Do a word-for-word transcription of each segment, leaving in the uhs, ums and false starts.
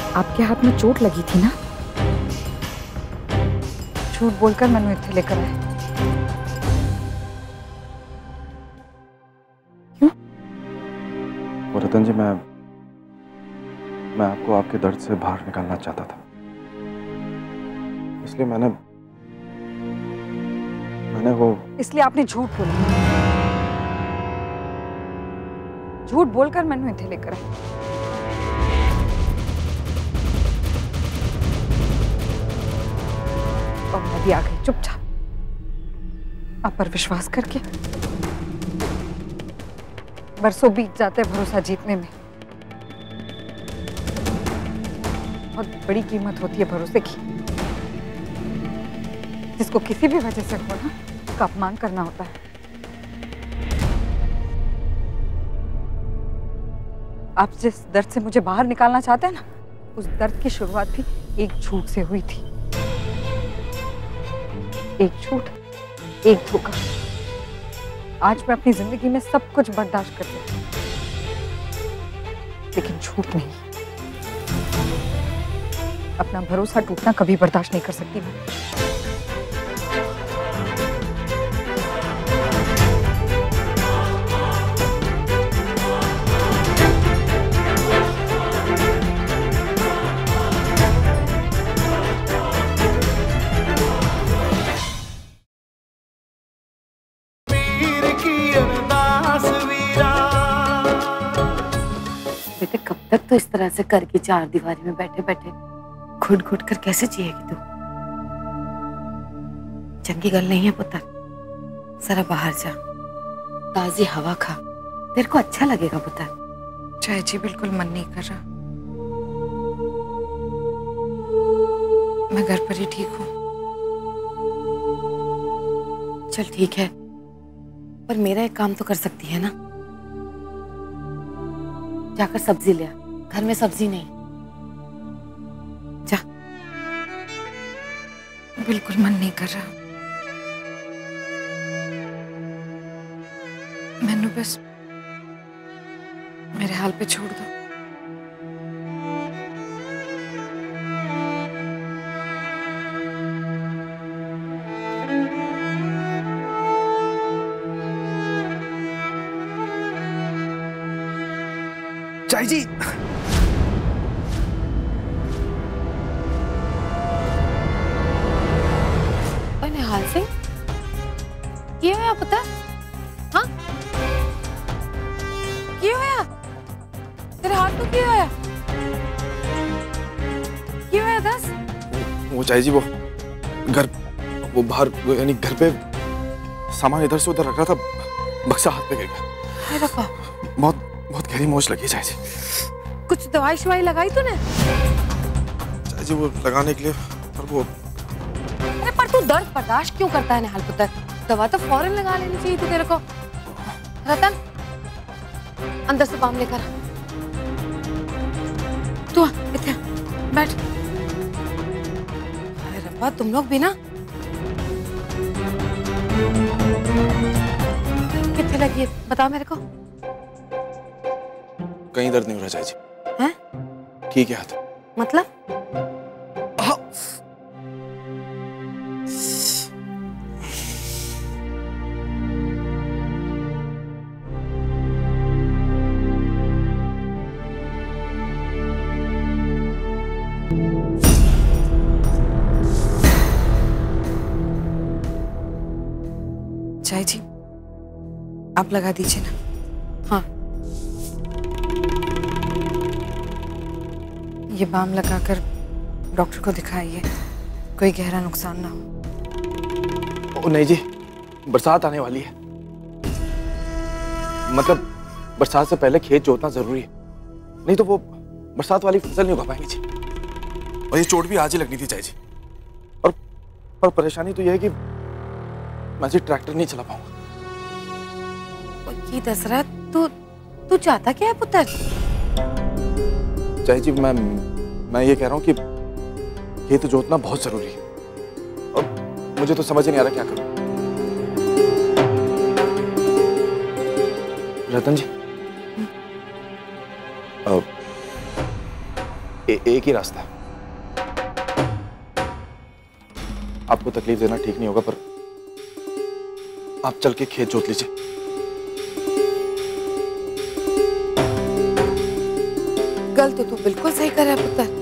आपके हाथ में चोट लगी थी ना? झूठ बोलकर मैंने इत्थे लेकर आए। क्यों? रतन जी, मैं मैं आपको आपके दर्द से बाहर निकालना चाहता था, इसलिए मैंने मैंने वो इसलिए आपने झूठ बोला। झूठ बोलकर मैंने इत्थे लेकर आए। और मैं भी आ गई चुपचाप आप पर विश्वास करके। बरसों बीत जाते भरोसा जीतने में। बहुत बड़ी कीमत होती है भरोसे की, जिसको किसी भी वजह से हो ना, उसका अपमान करना होता है। आप जिस दर्द से मुझे बाहर निकालना चाहते हैं ना, उस दर्द की शुरुआत भी एक झूठ से हुई थी। एक झूठ, एक धोखा। आज मैं अपनी जिंदगी में सब कुछ बर्दाश्त कर सकती हूँ, लेकिन झूठ नहीं। अपना भरोसा टूटना कभी बर्दाश्त नहीं कर सकती मैं। बेटे, कब तक तो इस तरह से कर की चार दीवारी में बैठे बैठे घुट घुट कर कैसे जिएगी तू? चंगी गल नहीं है पुत्र, जरा बाहर जा, ताजी हवा खा, तेरे को अच्छा लगेगा पुत्र। चाय जी, बिल्कुल मन नहीं कर रहा। मैं घर पर ही ठीक हूँ। चल ठीक है, पर मेरा एक काम तो कर सकती है ना? जाकर सब्जी ले आ, घर में सब्जी नहीं। जा। बिल्कुल मन नहीं कर रहा। मैंने बस मेरे हाल पे छोड़ दो। चाय जी, निहाल सिंह, क्या होया पता? हाँ, क्या होया? तेरे हाथ को क्या होया? क्या होया दस? वो चाय जी, वो घर, वो बाहर, वो यानी घर पे सामान इधर से उधर रख रहा था, बक्सा हाथ पे गिर गया। अरे रब्बा, बहुत बहुत गहरी मोच लगी चाय जी। कुछ दवाई शवाई लगाई तूने? चाय जी, वो लगाने के लिए, पर वो अरे पर तू दर्द बर्दाश्त क्यों करता है निहाल पुत्र? दवा तो फौरन लगा लेनी चाहिए थी तेरे को। रतन, अंदर से बाम लेकर आ। तू आ, इधर बैठ। अरे रब्बा, तुम लोग भी ना। कितने लगी है बता मेरे को। कहीं दर्द नहीं हो रहा चाय जी। हैं? ठीक है हाथ। मतलब? चाय जी, आप लगा दीजिए ना। हाँ, ये बाम लगाकर डॉक्टर को दिखाइए, कोई गहरा नुकसान ना हो। ओ नहीं जी, बरसात आने वाली है, मतलब बरसात से पहले खेत जोतना जरूरी है, नहीं तो वो बरसात वाली फसल नहीं उगा पाएंगे जी। और ये चोट भी आज ही लगनी थी चाय जी। और पर परेशानी तो ये है कि मैं जी ट्रैक्टर नहीं चला पाऊंगा। ये दशरथ, तू तू चाहता क्या है पुत्र? चाय जी, मैं मैं ये कह रहा हूँ कि खेत जोतना बहुत जरूरी है, और मुझे तो समझ ही नहीं आ रहा क्या करूं। रतन जी, अब ए, एक ही रास्ता है। आपको तकलीफ देना ठीक नहीं होगा, पर आप चल के खेत जोत लीजिए। गल तो तू बिल्कुल सही कर रहा है पुत्र।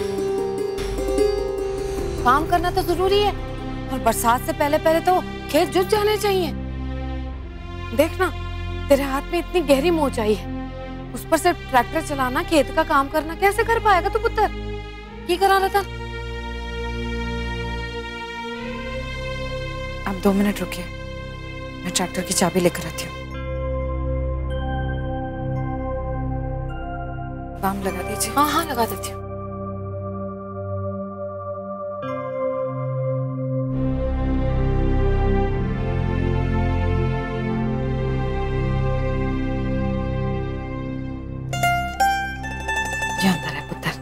काम करना तो जरूरी है, और बरसात से पहले पहले तो खेत जुत जाने चाहिए। देखना, तेरे हाथ में इतनी गहरी मोच आई है, उस पर सिर्फ ट्रैक्टर चलाना, खेत का काम करना कैसे कर पाएगा तू पुत्र? ये करा रहा था। आप दो मिनट रुकिए, मैं ट्रैक्टर की चाबी लेकर आती हूँ। बाम लगा दीजिए। हाँ हाँ लगा देती हूँ। जानता है पुत्र,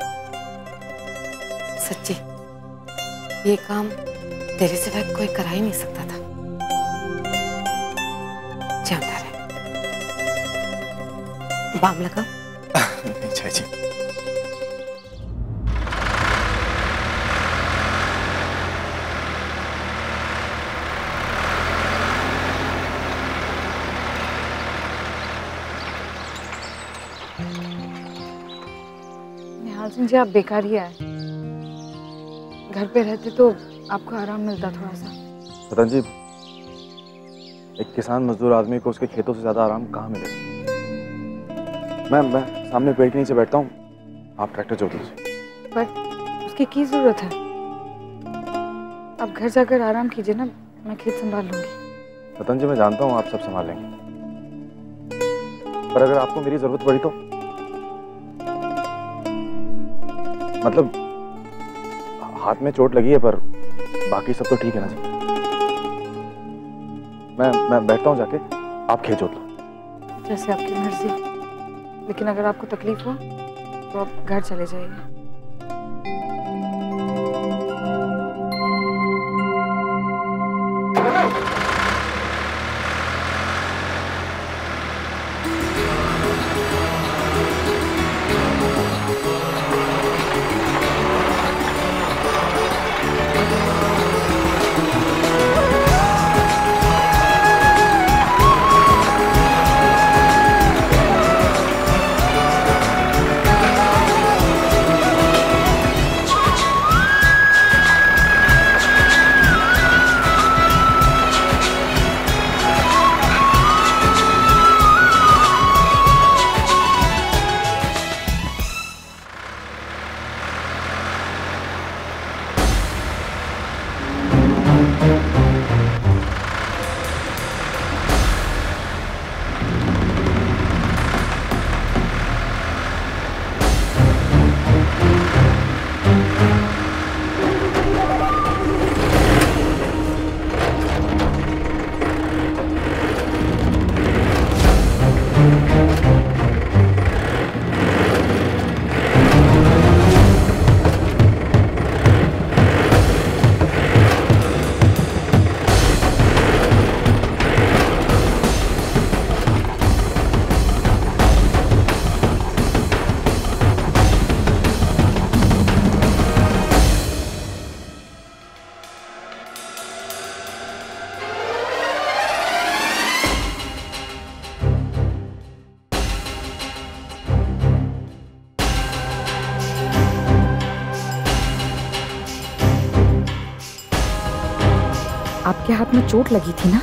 सच्ची ये काम तेरे सिवा कोई करा ही नहीं सकता था। जानता रहे। बाम लगा। नहीं चाय जी। निहाल सिंह जी, आप बेकार ही आए। घर पे रहते तो आपको आराम मिलता थोड़ा सा। रतन जी, एक किसान मजदूर आदमी को उसके खेतों से ज्यादा आराम कहाँ मिलेगा? मैं मैं सामने पेड़ के नीचे बैठता हूँ, आप ट्रैक्टर जोत लीजिए। पर उसकी की जरूरत है? आप घर जाकर आराम कीजिए ना, मैं खेत संभाल लूंगी। रतन जी, मैं जानता हूँ आप सब संभाल लेंगे, पर अगर आपको मेरी जरूरत पड़ी तो, मतलब हाथ में चोट लगी है पर बाकी सब तो ठीक है ना जी? मैं मैं बैठता हूँ जाके, आप खेत जोत लो। जैसे आपकी मर्जी, लेकिन अगर आपको तकलीफ हो तो आप घर चले जाइए। आपके हाथ में चोट लगी थी ना?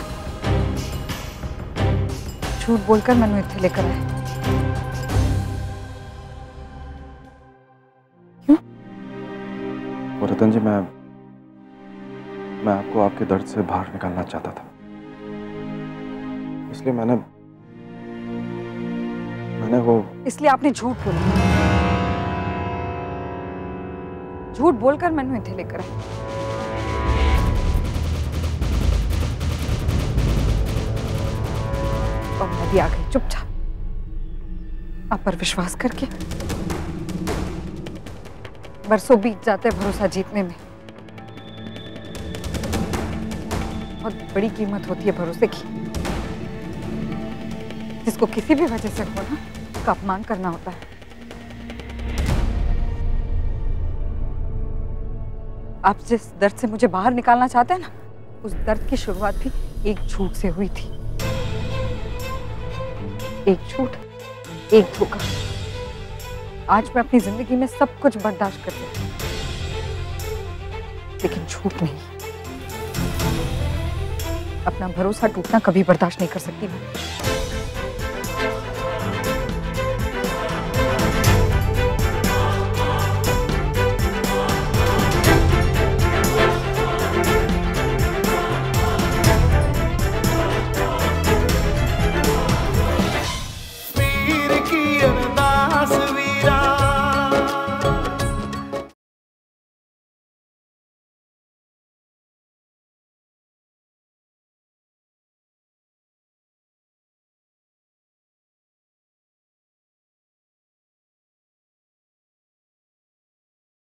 झूठ बोलकर मैंने इत्थे लेकर आए। क्यों? और रतन जी, मैं मैं आपको आपके दर्द से बाहर निकालना चाहता था, इसलिए मैंने मैंने वो इसलिए आपने झूठ बोला। झूठ बोलकर मैंने इत्थे लेकर आए। और मैं भी आ गई चुपचाप, आप पर विश्वास करके। बरसों बीत जाते भरोसा जीतने में। बहुत बड़ी कीमत होती है भरोसे की, जिसको किसी भी वजह से हो ना, उसका अपमान करना होता है। आप जिस दर्द से मुझे बाहर निकालना चाहते हैं ना, उस दर्द की शुरुआत भी एक झूठ से हुई थी। एक झूठ, एक धोखा। आज मैं अपनी जिंदगी में सब कुछ बर्दाश्त कर सकती हूँ, लेकिन झूठ नहीं। अपना भरोसा टूटना कभी बर्दाश्त नहीं कर सकती मैं।